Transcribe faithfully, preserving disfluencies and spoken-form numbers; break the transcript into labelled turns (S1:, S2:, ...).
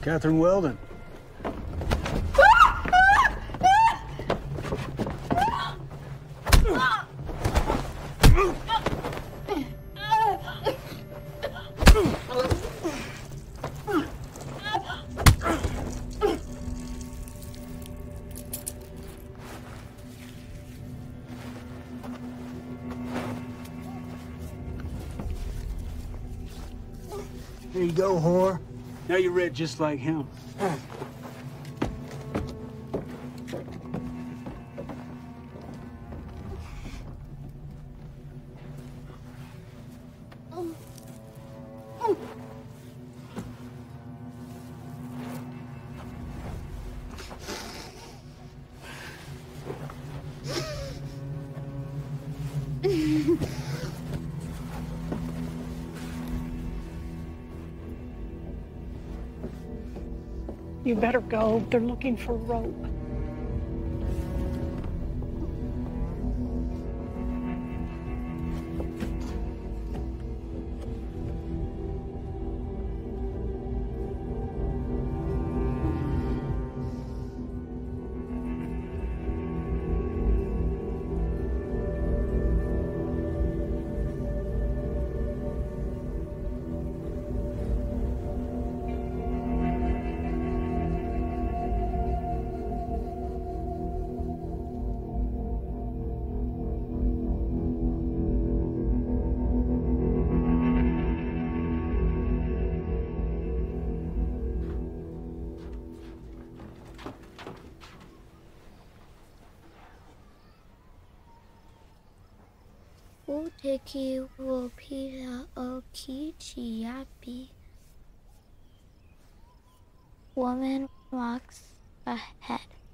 S1: Catherine Weldon. Here you go, whore. Now you're red just like him.
S2: You better go. They're looking for rope.
S3: Uteki wopira okichiapi. Woman walks ahead.